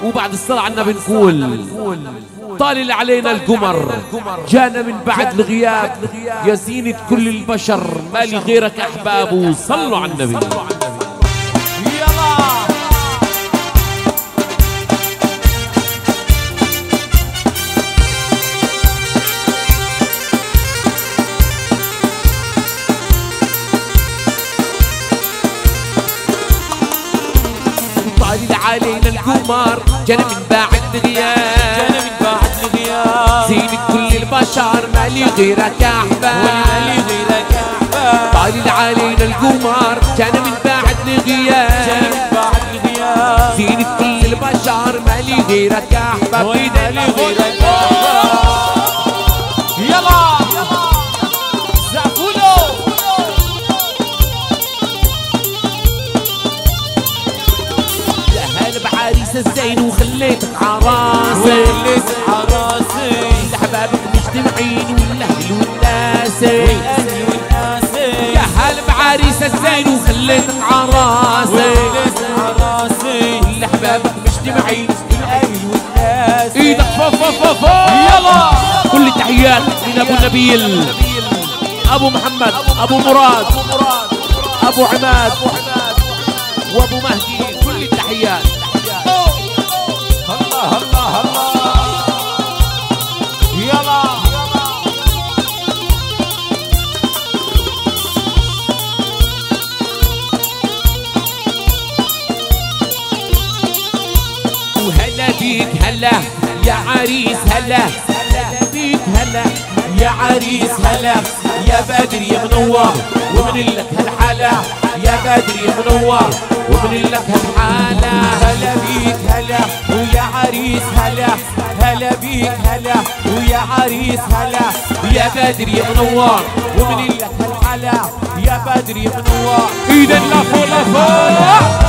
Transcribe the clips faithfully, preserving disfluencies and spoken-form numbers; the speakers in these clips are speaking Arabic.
وبعد الصلاة على النبي نقول طالع علينا القمر جانا من بعد الغياب يا زينة كل البشر مالي غيرك أحبابه صلوا على النبي. طالع علينا القمر جانا من بعد الغياب جانا من بعد الغياب زينة كل البشر مالي غيرك يا أحباب مالي غيرك يا أحباب. طالع علينا القمر جانا من بعد الغياب جانا من بعد الغياب زينة كل البشر مالي غيرك يا أحباب مالي غيرك يا أحباب. يلا زعفولو يا هلا بعريس الزين وخليتك عراسي وليت عراسي لأحبابك مجتمعين والأهل والناسي والأهل والناسي يا هلا بعريس الزين وخليتك عراسي وليت عراسي لأحبابك مجتمعين والأهل والناسي. ايدك فوق فوق فوق فوق يلا كل التحيات من ابو نبيل ابو محمد ابو مراد ابو عماد وابو مهدي كل التحيات. الله الله الله يلا وهلا بيك هلا يا عريس هلا هلا بيك هلا يا عريس هلا يا بدر يا منور ومن لك هالحالة يا بدر يا منور ومن لك هالحالة. هلا بيك هلا ويا عريس هلا هلا بيك هلا ويا عريس هلا يا بدر يا منور ومن لك هالحلا يا بدر يا منور. ايدك لفوق لفوق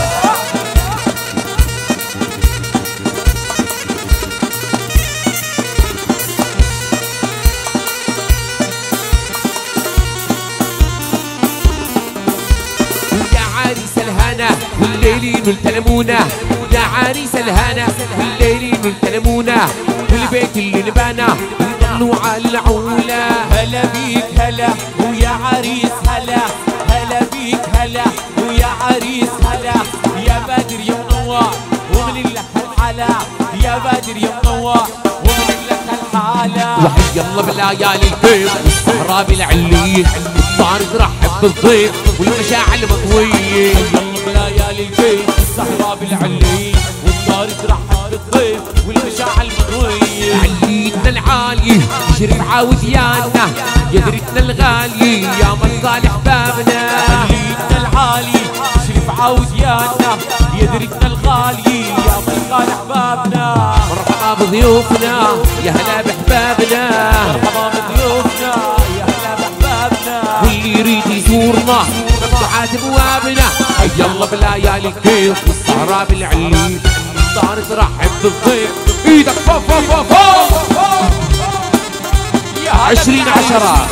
والليلين والتلمونة يا عريس الهنا والليلين والتلمونة والبيت اللي نبانا ويضلوا على العولة. هلا بيك هلا ويا عريس هلا هلا بيك هلا ويا عريس هلا يا بدر يا منور ومن لك هالحلا يا بدر يا منور ومن لك هالحلا. وحي الله بالليالي البيض والصحراء بالعلية الطار ترحب بالضيف والمشاعل مطوية. ليالي البيت الصحراء بالعليين والدار ترحب بالضيف والمشاعل مضوية. عليتنا العالية شرف عاود يانا يا درتنا الغالية يا من صالح بابنا. عليتنا العالي شرف عاود يانا يا درتنا الغالية يا من صالح بابنا. مرحبا بضيوفنا يا هلا بحبابنا مرحبا بضيوفنا يا هلا بحبابنا. واللي يريد يزورنا مفتوحات ابوابنا. حي الله بالليالي الكيف والصحراء بالعليل الدار ترحب بالضيف. ايدك فوق فوق فوق فوق عشرين عشرة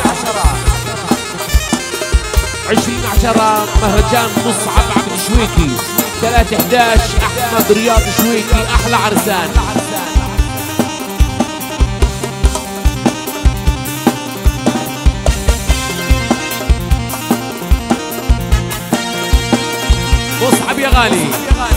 عشرين عشرة مهرجان مصعب عبد شويكي ثلاثة احداش احمد رياض شويكي احلى عرسان. مصعب يا غالي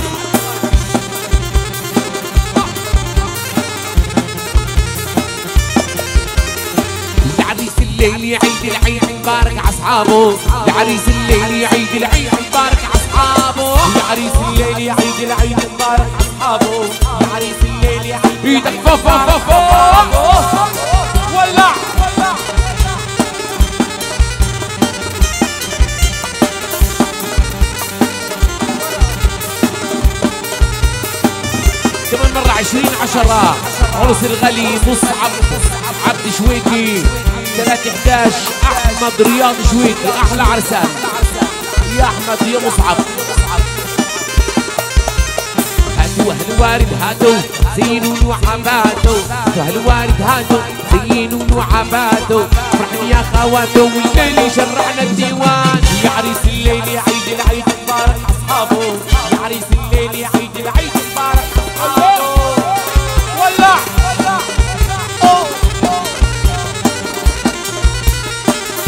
العريس الليل يعيد العيد مبارك عصحابه العريس الليل يعيد العيد مبارك عصحابه العريس الليل يعيد العيد مبارك عصحابه العريس الليل يعيد ايدك فوق فوق فوق فوق ولع كمان مرة عشرين عشرة عرس الغلي مصعب عبد شويكي ثلاثة احداش احمد رياض شويكي احلى عرسان يا احمد يا مصعب. هاتوا اهل الوارد هاتوا زينوا وعباتوا اهل الوارد هاتوا زينوا وعباتوا فرحنا يا خواتوا والليل شرعنا الديوان. يا عريس الليل يعيد العيد مبارك اصحابه يا عريس